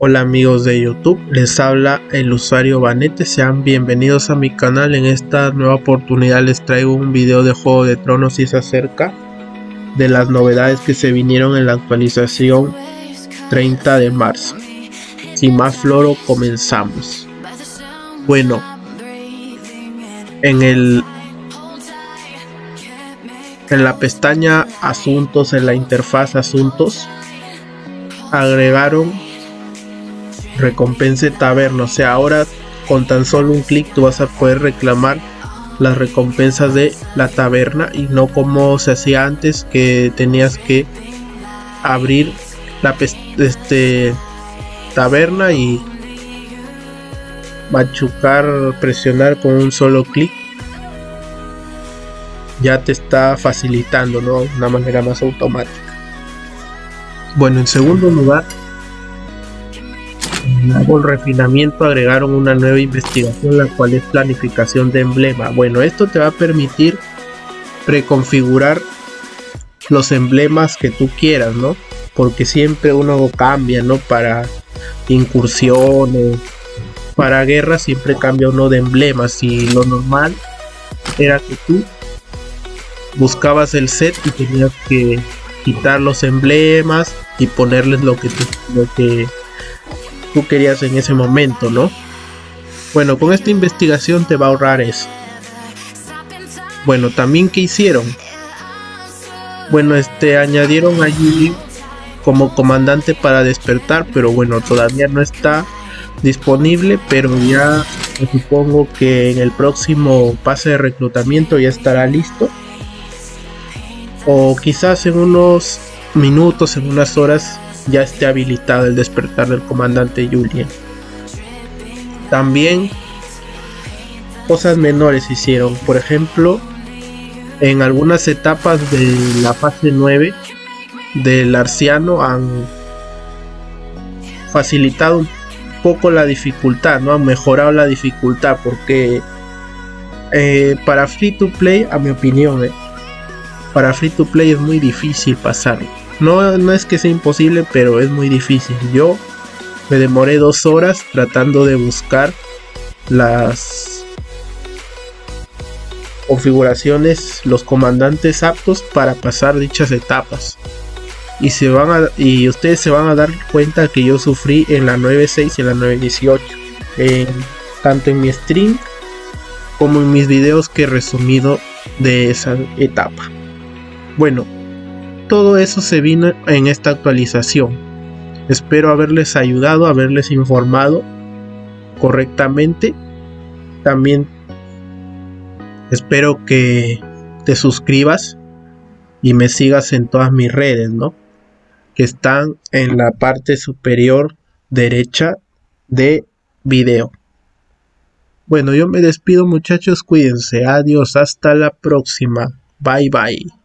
Hola amigos de YouTube, les habla el usuario Vanete, sean bienvenidos a mi canal. En esta nueva oportunidad les traigo un video de Juego de Tronos y se acerca de las novedades que se vinieron en la actualización 30 de marzo. Sin más floro, comenzamos. Bueno, en la pestaña Asuntos, en la interfaz Asuntos, agregaron recompensa taberna. O sea, ahora con tan solo un clic tú vas a poder reclamar las recompensas de la taberna, y no como se hacía antes, que tenías que abrir la taberna y machucar, presionar con un solo clic. Ya te está facilitando, ¿no? De una manera más automática. Bueno, en segundo lugar, en Árbol Refinamiento agregaron una nueva investigación, la cual es planificación de emblema. Bueno, esto te va a permitir preconfigurar los emblemas que tú quieras, ¿no? Porque siempre uno cambia, ¿no? Para incursiones, para guerras, siempre cambia uno de emblemas, y lo normal era que tú buscabas el set y tenías que quitar los emblemas y ponerles lo que tú querías en ese momento, ¿no? Bueno, con esta investigación te va a ahorrar eso. Bueno, también, ¿qué hicieron? Bueno, añadieron a Julie como comandante para despertar, pero bueno, todavía no está disponible, pero ya supongo que en el próximo pase de reclutamiento ya estará listo, o quizás en unos minutos, en unas horas, ya esté habilitado el despertar del comandante Julien. También cosas menores hicieron. Por ejemplo, en algunas etapas de la fase 9 del Arciano han facilitado un poco la dificultad, ¿no? Han mejorado la dificultad, porque para free to play, a mi opinión, para free to play es muy difícil pasarlo. No es que sea imposible, pero es muy difícil. Yo me demoré 2 horas tratando de buscar las configuraciones, los comandantes aptos para pasar dichas etapas. Y ustedes se van a dar cuenta que yo sufrí en la 9.6 y en la 9.18, tanto en mi stream como en mis videos que he resumido de esa etapa. Bueno, todo eso se vino en esta actualización. Espero haberles ayudado, haberles informado correctamente. También espero que te suscribas y me sigas en todas mis redes, ¿no? Que están en la parte superior derecha de video. Bueno, yo me despido, muchachos, cuídense, adiós, hasta la próxima, bye bye.